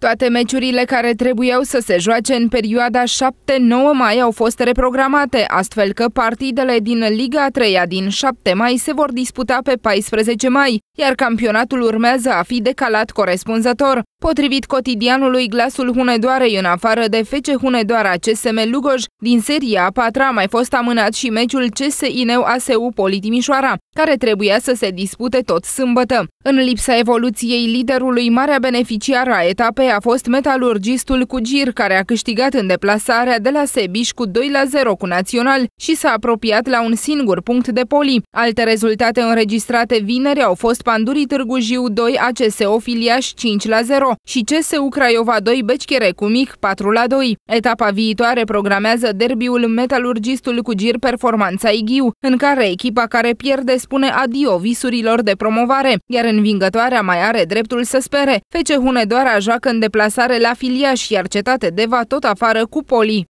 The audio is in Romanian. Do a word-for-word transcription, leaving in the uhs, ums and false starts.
Toate meciurile care trebuiau să se joace în perioada șapte nouă mai au fost reprogramate, astfel că partidele din Liga a treia din șapte mai se vor disputa pe paisprezece mai, iar campionatul urmează a fi decalat corespunzător. Potrivit cotidianului Glasul Hunedoarei, în afară de F C Hunedoara C S M Lugoj, din seria a patra a mai fost amânat și meciul C S I N E U A S U Poli Timișoara, care trebuia să se dispute tot sâmbătă. În lipsa evoluției liderului, marea beneficiară a etapei a fost Metalurgistul Cugir, care a câștigat în deplasarea de la Sebiș cu doi la zero cu Național și s-a apropiat la un singur punct de Poli. Alte rezultate înregistrate vineri au fost Pandurii Târgu Jiu doi A C S O Filiaș cinci la zero și C S U Craiova doi Bechere cu Mic patru la doi. Etapa viitoare programează derbiul Metalurgistul Cugir Performanța Ighiu, în care echipa care pierde spune adio visurilor de promovare, iar învingătoarea mai are dreptul să spere. F C Hunedoara joacă în deplasare la Filiaș, iar Cetate Deva tot afară cu Poli.